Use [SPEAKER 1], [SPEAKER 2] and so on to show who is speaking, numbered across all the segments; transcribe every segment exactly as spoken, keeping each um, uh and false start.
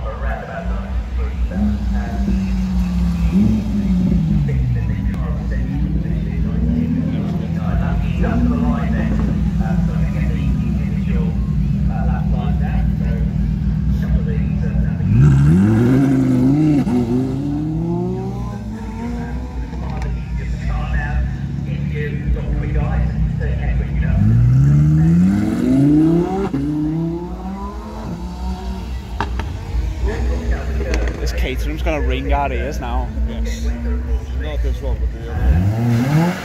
[SPEAKER 1] Catering's gonna ring our ears now.
[SPEAKER 2] Yes. Not this one, but the other one.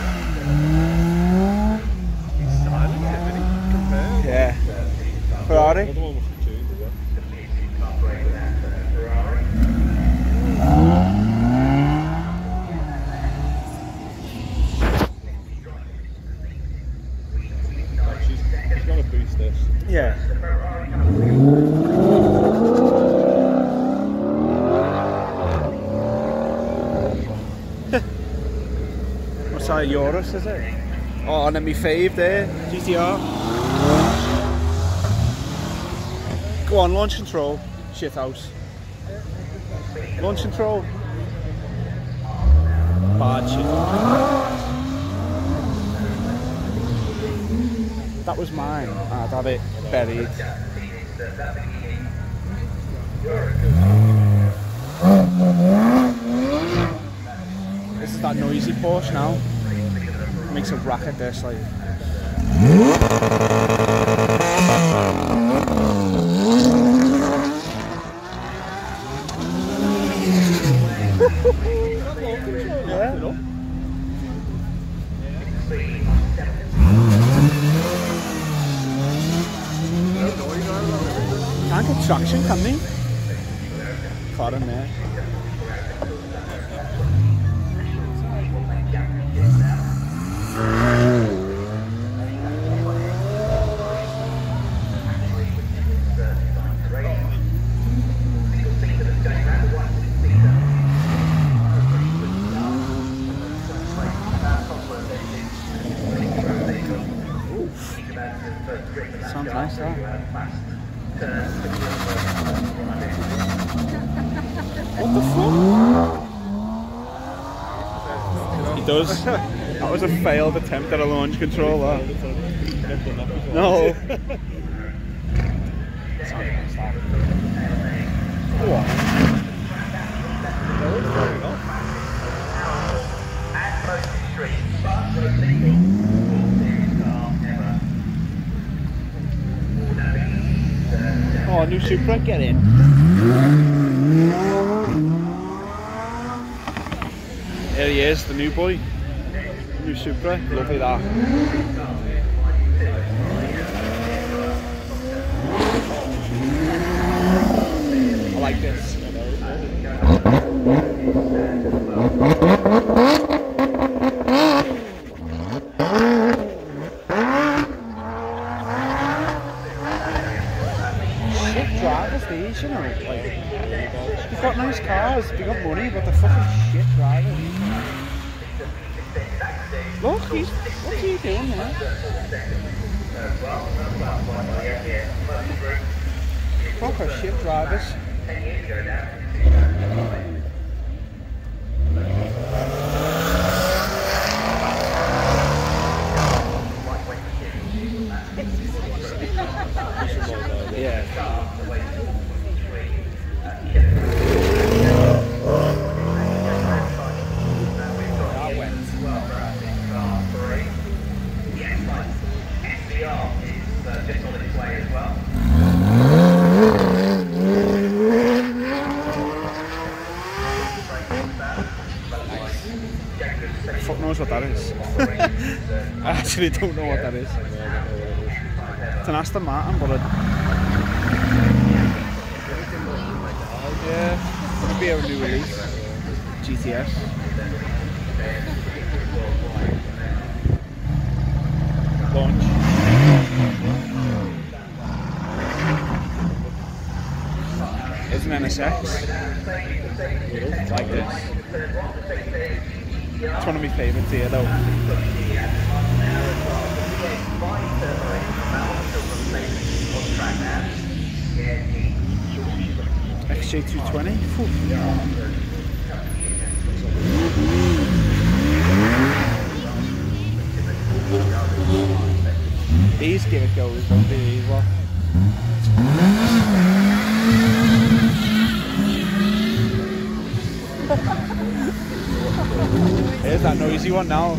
[SPEAKER 2] He's silent, isn't he? Compared.
[SPEAKER 1] Yeah. Ferrari.
[SPEAKER 2] The other one was the tune, is it? Like she's, she's gonna boost this.
[SPEAKER 1] Yeah. What's that, Eurus, is it? Oh, and then my fave there, G T R. Go on, launch control, shithouse. Launch control. Bad shit. That was mine. I'd had it buried. This is that noisy Porsche now. Makes a racket this, like. Yeah. Can't get traction, can they? Caught him there. Sounds nice, that. What the fuck? He does. That was a failed attempt at a launch controller. No. Go on. Oh, new Supra, get in. There he is, the new boy. New Supra, lovely that. I like this. These, you know, like, they've got nice cars, they've got money, but they're fucking shit drivers. Look, he's, what's he doing there? Proper shit drivers. Yeah. Fuck knows what that is. I actually don't know what that is. It's an Aston Martin, but it... yeah, it's gonna be a new release. G T S. Launch. It's an N S X. Like this. It's one of my favourites here though. X J two twenty. These give it goes, don't they? These well. Here's that noisy one now.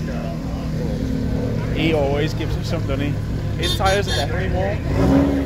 [SPEAKER 1] He always gives him some, doesn't he? His tyres are definitely more.